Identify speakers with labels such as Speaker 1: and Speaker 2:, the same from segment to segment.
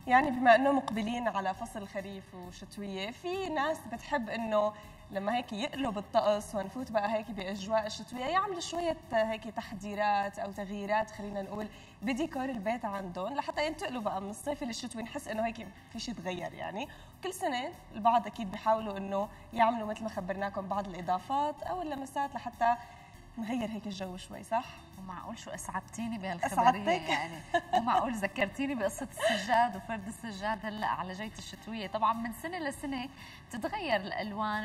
Speaker 1: يعني بما انه مقبلين على فصل الخريف وشتويه، في ناس بتحب انه لما هيك يقلب الطقس ونفوت بقى هيك باجواء الشتويه يعملوا شويه هيك تحضيرات او تغييرات، خلينا نقول بديكور البيت عندهم لحتى ينتقلوا بقى من الصيف للشتوي، نحس انه هيك في شيء تغير يعني. كل سنه البعض اكيد بيحاولوا انه يعملوا مثل ما خبرناكم بعض الاضافات او اللمسات لحتى نغير هيك الجو شوي، صح؟
Speaker 2: ومعقول شو اسعدتيني بهالخبريه يعني. ومعقول ذكرتيني بقصه السجاد وفرد السجاد هلا على جية الشتويه. طبعا من سنه لسنه بتتغير الالوان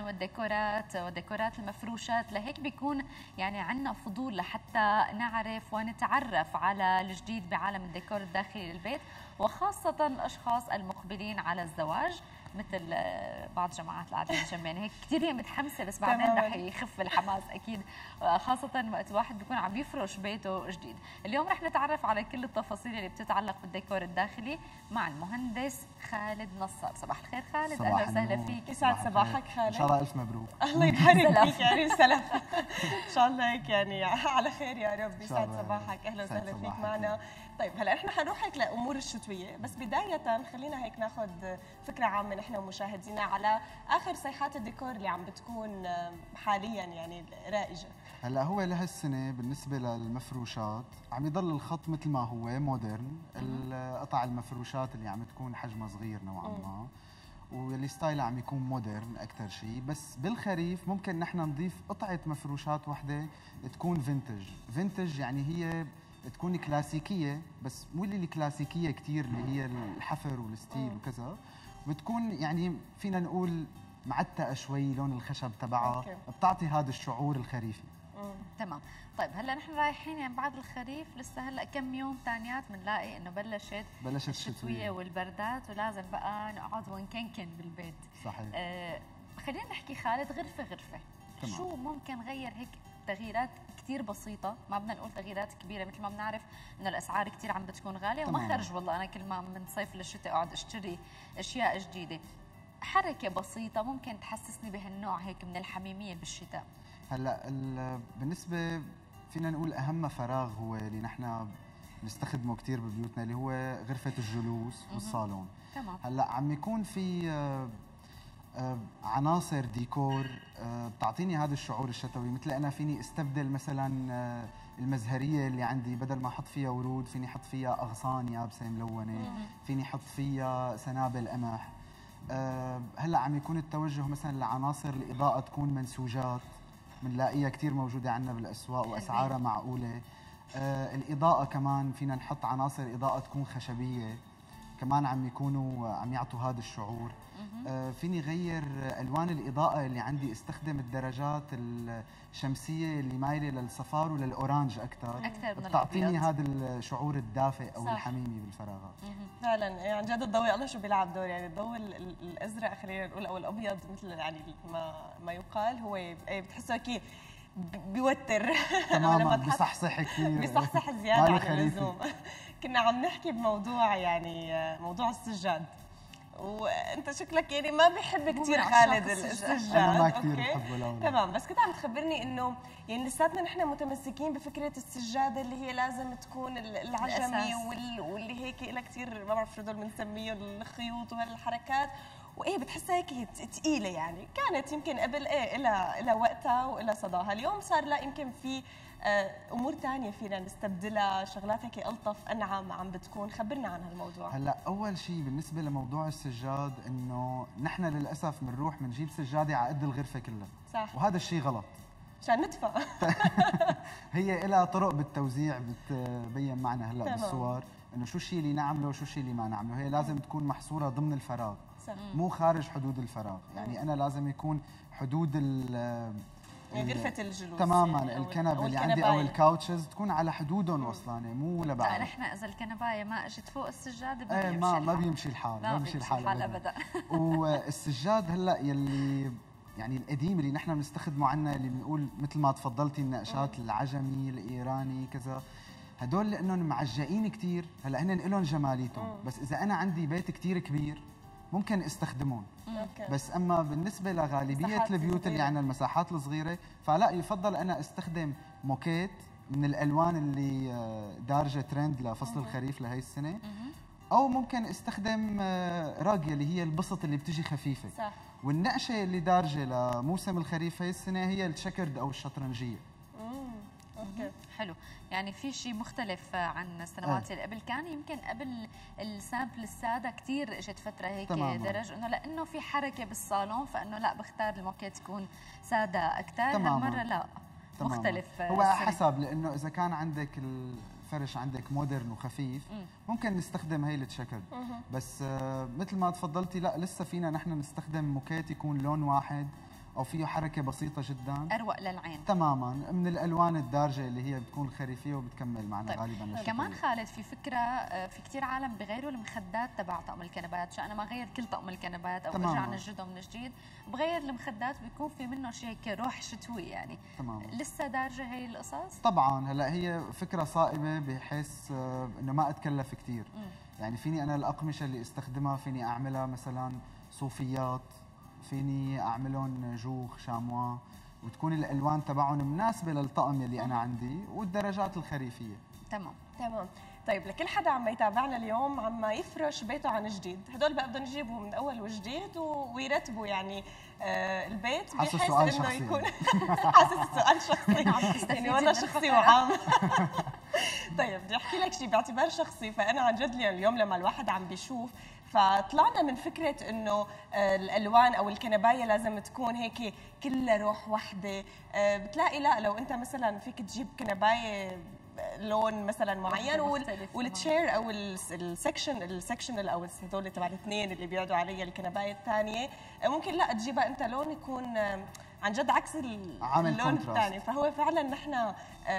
Speaker 2: وديكورات المفروشات، لهيك بيكون يعني عندنا فضول لحتى نعرف ونتعرف على الجديد بعالم الديكور الداخلي للبيت، وخاصه الاشخاص المقبلين على الزواج مثل بعض جماعات العادات الجمعين. هيك كثير هي متحمسه، بس بعدين رح يخف الحماس اكيد، خاصه وقت الواحد بيكون عم يفرش بيته جديد. اليوم رح نتعرف على كل التفاصيل اللي بتتعلق بالديكور الداخلي مع المهندس خالد نصار. صباح الخير خالد، اهلا وسهلا فيك.
Speaker 1: يسعد صباحك خالد.
Speaker 3: ان شاء الله الف مبروك.
Speaker 1: الله يبارك فيك يعني سلف. ان شاء الله هيك يعني على خير يا رب. يسعد صباحك، اهلا وسهلا فيك معنا. طيب هلا احنا حنروح هيك لامور الشتويه، بس بدايه خلينا هيك ناخذ فكره عامه نحن ومشاهدينا على اخر صيحات الديكور اللي عم بتكون حاليا يعني رائجه.
Speaker 3: هلا هو لهالسنه بالنسبه للمفروشات عم يضل الخط مثل ما هو مودرن، قطع المفروشات اللي عم تكون حجمها صغير نوعا ما، واللي ستايلها عم يكون مودرن اكثر شيء. بس بالخريف ممكن نحن نضيف قطعه مفروشات وحده تكون فينتج يعني هي تكون كلاسيكيه، بس مو اللي الكلاسيكيه كثير اللي هي الحفر والستيل وكذا، بتكون يعني فينا نقول معتقه شوي، لون الخشب تبعها بتعطي هذا الشعور الخريفي.
Speaker 2: تمام. طيب هلا نحن رايحين يعني بعد الخريف، لسه هلا كم يوم ثانيات بنلاقي انه بلشت الشتويه والبردات، ولازم بقى نقعد ونكنكن بالبيت.
Speaker 3: صحيح.
Speaker 2: خلينا نحكي خالد غرفه غرفه. تمام. شو ممكن نغير هيك تغييرات كثير بسيطة، ما بدنا نقول تغييرات كبيرة، مثل ما بنعرف انه الاسعار كثير عم بتكون غالية وما خرج والله انا كل ما من صيف للشتاء اقعد اشتري اشياء جديدة. حركة بسيطة ممكن تحسسني بهالنوع هيك من الحميمية بالشتاء.
Speaker 3: هلا بالنسبة فينا نقول اهم فراغ هو اللي نحن نستخدمه كثير ببيوتنا، اللي هو غرفة الجلوس والصالون.
Speaker 2: تمام.
Speaker 3: هلا عم يكون في عناصر ديكور بتعطيني هذا الشعور الشتوي، مثل انا فيني استبدل مثلا المزهريه اللي عندي، بدل ما احط فيها ورود فيني احط فيها اغصان يابسه ملونه، فيني احط فيها سنابل قمح. هلا عم يكون التوجه مثلا لعناصر الاضاءه تكون منسوجات، بنلاقيها كثير موجوده عندنا بالاسواق واسعارها معقوله. الاضاءه كمان فينا نحط عناصر اضاءه تكون خشبيه، كمان عم يكونوا عم يعطوا هذا الشعور. فيني غير الوان الاضاءه اللي عندي، استخدم الدرجات الشمسيه اللي مايله للصفار وللاورانج اكثر بتعطيني هذا الشعور الدافئ او الحميمي بالفراغات.
Speaker 1: فعلا يعني عن جد الضوء الله شو بيلعب دور، يعني الضوء الازرق خلينا نقول او الابيض مثل يعني ما يقال، هو بتحسه هيك بيوتر
Speaker 3: تماما بصحصح كثير،
Speaker 1: بصحصح زياده عن اللزوم. كنا عم نحكي بموضوع يعني موضوع السجاد، وانت شكلك يعني ما بحب كثير خالد السجاد.
Speaker 3: انا ما كثير بحبه. لا
Speaker 1: تمام، بس كنت عم تخبرني انه يعني لساتنا نحن متمسكين بفكره السجاده اللي هي لازم تكون العجمي واللي هيك لها كثير ما بعرف شو دول بنسميهم الخيوط وهالحركات، وايه بتحسها هيك ثقيله يعني. كانت يمكن قبل لها وقتها ولها صداها، اليوم صار لا يمكن في امور ثانيه فينا نستبدلها، شغلات هيك الطف انعم عم بتكون. خبرنا عن هالموضوع.
Speaker 3: هلا اول شيء بالنسبه لموضوع السجاد، انه نحن للاسف بنروح بنجيب سجاده على قد الغرفه كلها.
Speaker 1: صح.
Speaker 3: وهذا الشيء غلط
Speaker 1: عشان ندفع.
Speaker 3: هي لها طرق بالتوزيع بتبين معنا هلا بالصور انه شو الشيء اللي نعمله وشو الشيء اللي ما نعمله. هي لازم تكون محصوره ضمن الفراغ. صح. مو خارج حدود الفراغ. يعني انا لازم يكون حدود
Speaker 1: يعني غرفة الجلوس
Speaker 3: تماما يعني الكنبه اللي عندي او الكاوتشز تكون على حدودهم وصلانه، مو لبعض.
Speaker 2: لا نحن اذا الكنبايه ما اجت فوق السجاده
Speaker 3: ما بيمشي الحال. ما بيمشي الحال
Speaker 2: ابدا.
Speaker 3: والسجاد هلا يلي يعني القديم اللي نحن بنستخدمه عنا، اللي بنقول مثل ما تفضلتي النقشات العجمي الايراني كذا، هدول لانهم معجقين كثير، هلا هن لهم جماليتهم، بس اذا انا عندي بيت كثير كبير ممكن استخدمهم. بس اما بالنسبه لغالبيه البيوت اللي عندنا المساحات الصغيره، فلا يفضل انا استخدم موكيت من الالوان اللي دارجه ترند لفصل الخريف لهي السنه، او ممكن استخدم راقيه اللي هي البسط اللي بتجي خفيفه.
Speaker 1: صح.
Speaker 3: والنقشه اللي دارجه لموسم الخريف هي السنه هي الشكرد او الشطرنجيه.
Speaker 1: اوكي
Speaker 2: حلو. يعني في شيء مختلف عن السنوات اللي قبل. كان يمكن قبل السامبل الساده كثير اجت فتره هيك درج انه لانه في حركه بالصالون فانه لا بختار الموكيت تكون ساده اكثر. هالمره لا
Speaker 3: تماماً.
Speaker 2: مختلف.
Speaker 3: هو حسب، لانه اذا كان عندك الفرش عندك مودرن وخفيف ممكن نستخدم هي التشكل. بس مثل ما تفضلتي لا لسه فينا نحن نستخدم موكيت يكون لون واحد او فيه حركه بسيطه جدا
Speaker 2: اروق للعين
Speaker 3: تماما من الالوان الدارجه اللي هي بتكون خريفيه وبتكمل معنا.
Speaker 2: طيب.
Speaker 3: غالبا
Speaker 2: كمان خالد في فكره في كثير عالم بغيروا المخدات تبع طقم الكنبات. عشان انا ما غير كل طقم الكنبات او ارجع نجده من جديد بغير المخدات بيكون في منه شيء هيك روح شتوي يعني.
Speaker 3: تماما.
Speaker 2: لسه دارجه هي القصص؟
Speaker 3: طبعا هلا هي فكره صائبه بحيث انه ما اتكلف كثير. يعني فيني انا الاقمشه اللي استخدمها فيني اعملها مثلا صوفيات، فيني اعملهم جوخ شاموا وتكون الالوان تبعهم مناسبه للطقم اللي انا عندي والدرجات الخريفيه.
Speaker 2: تمام.
Speaker 1: طيب لكل حدا عم يتابعنا اليوم عم يفرش بيته عن جديد، هدول بقى بدهم يجيبوا من اول وجديد ويرتبوا يعني البيت بحيث انه يكون حاسس السؤال شخصي يعني والله شخصي وعام. طيب بدي احكي لك شيء باعتبار شخصي. فانا عن جد اليوم لما الواحد عم بيشوف فطلعنا من فكره انه الالوان او الكنبايه لازم تكون هيك كلها روح وحده. بتلاقي لا لو انت مثلا فيك تجيب كنبايه لون مثلا معين والتشير او السكشن او هذول تبع الاثنين اللي بيقعدوا عليها الكنبايه الثانيه ممكن لا تجيبها انت لون يكون عن جد عكس اللون الثاني. فهو فعلا نحن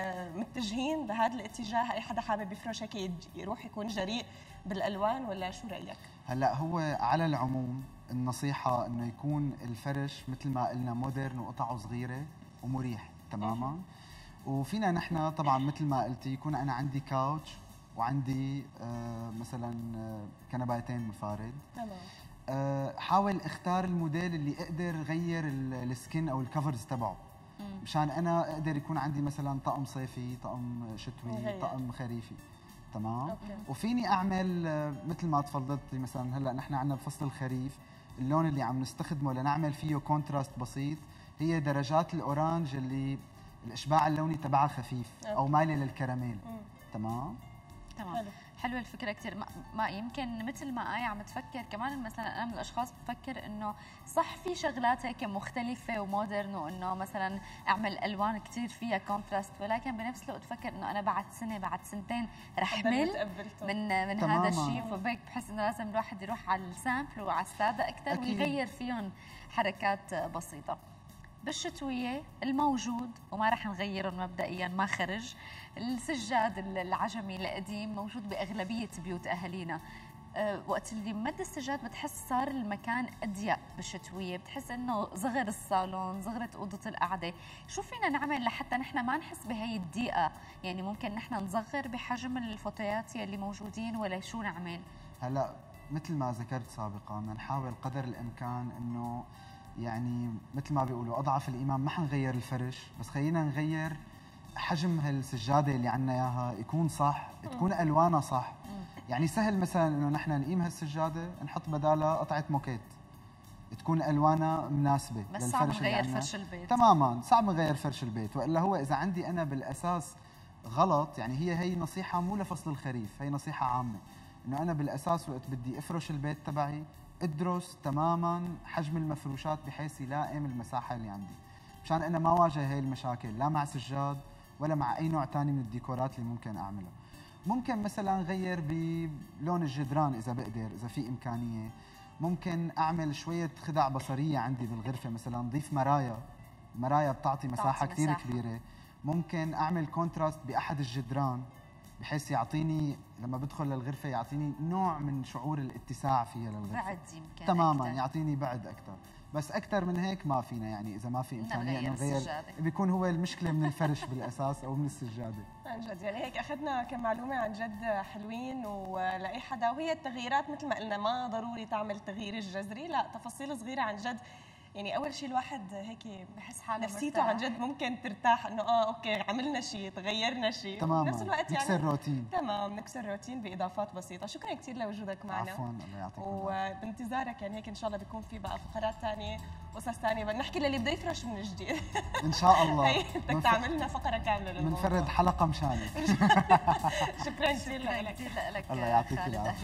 Speaker 1: متجهين بهذا الاتجاه. اي حدا حابب يفرش هيك يروح يكون جريء بالالوان ولا شو رايك؟
Speaker 3: هلا هو على العموم النصيحه انه يكون الفرش مثل ما قلنا مودرن وقطعه صغيره ومريح تماما. وفينا نحن طبعا مثل ما قلتي يكون انا عندي كاوتش وعندي مثلا كنبايتين مفارد. تمام. حاول اختار الموديل اللي اقدر غير السكن او الكفرز تبعه مشان انا اقدر يكون عندي مثلا طقم صيفي، طقم شتوي، طقم خريفي. تمام. وفيني اعمل مثل ما تفضلتي مثلا هلا نحن عندنا بفصل الخريف اللون اللي عم نستخدمه لنعمل فيه كونتراست بسيط هي درجات الاورانج اللي الاشباع اللوني تبعها خفيف او مايله للكراميل. تمام.
Speaker 2: حلوه الفكره كثير. ما يمكن مثل ما آية عم تفكر كمان مثلا انا من الاشخاص بفكر انه صح في شغلات هيك مختلفه ومودرن وانه مثلا اعمل الوان كثير فيها كونتراست ولكن بنفس الوقت بفكر انه انا بعد سنه بعد سنتين رح مل من هذا الشيء. فبهيك بحس انه لازم الواحد يروح على السامبل وعلى الساده اكثر ويغير فيهم حركات بسيطه. بالشتويه الموجود وما رح نغيرهم مبدئيا ما خرج السجاد العجمي القديم موجود باغلبيه بيوت اهالينا. وقت اللي مد السجاد بتحس صار المكان اضيق بالشتويه، بتحس انه صغر الصالون، صغرت اوضه القعده. شو فينا نعمل لحتى نحن ما نحس بهي الضيقه؟ يعني ممكن نحن نصغر بحجم الفوتويات اللي موجودين ولا شو نعمل؟
Speaker 3: هلا مثل ما ذكرت سابقا بدنا نحاول قدر الامكان انه يعني مثل ما بيقولوا اضعف الايمان ما حنغير الفرش بس خلينا نغير حجم هالسجاده اللي عندنا اياها يكون صح، تكون الوانها صح. يعني سهل مثلا انه نحن نقيم هالسجاده نحط بدالها قطعه موكيت تكون الوانها مناسبه
Speaker 2: بس صعب نغير فرش البيت.
Speaker 3: تماما صعب نغير فرش البيت. والا هو اذا عندي انا بالاساس غلط يعني هي نصيحه مو لفصل الخريف، هي نصيحه عامه انه انا بالاساس وقت بدي افرش البيت تبعي ادرس تماما حجم المفروشات بحيث يلائم المساحه اللي عندي مشان انا ما واجه هي المشاكل لا مع سجاد ولا مع اي نوع ثاني من الديكورات اللي ممكن اعملها. ممكن مثلا غير بلون الجدران اذا بقدر، اذا في امكانيه. ممكن اعمل شويه خدع بصريه عندي بالغرفه، مثلا نضيف مرايا بتعطي مساحه كثير كبيره. ممكن اعمل كونتراست باحد الجدران بحيث يعطيني لما بدخل للغرفه يعطيني نوع من شعور الاتساع فيها للغرفه.
Speaker 2: بعد يمكن
Speaker 3: تماما أكتر. يعطيني بعد اكثر. بس اكثر من هيك ما فينا يعني اذا ما في امكانيه انه نغير بيكون هو المشكله من الفرش بالاساس او من السجاده.
Speaker 1: عن جد يعني هيك اخذنا كم معلومه عن جد حلوين ولاي حدا. وهي التغييرات مثل ما قلنا ما ضروري تعمل تغيير الجذري، لا تفاصيل صغيره عن جد يعني اول شيء الواحد هيك
Speaker 2: بحس حاله
Speaker 1: نفسيته عن جد ممكن ترتاح انه اوكي عملنا شيء تغيرنا شيء
Speaker 3: تماما
Speaker 1: بنفس الوقت يعني
Speaker 3: نكسر روتين.
Speaker 1: تمام نكسر روتين باضافات بسيطه. شكرا كثير لوجودك معنا.
Speaker 3: عفوا الله يعطيك
Speaker 1: وبانتظارك يعني هيك ان شاء الله بيكون في بقى فقرات ثانيه قصص ثانيه بنحكي للي بده يفرش من جديد.
Speaker 3: ان شاء الله.
Speaker 1: هي بدك تعمل لنا فقره كامله للموضوع.
Speaker 3: بنفرد حلقه مشانك.
Speaker 1: شكرا كثير لك.
Speaker 3: الله يعطيك العافيه.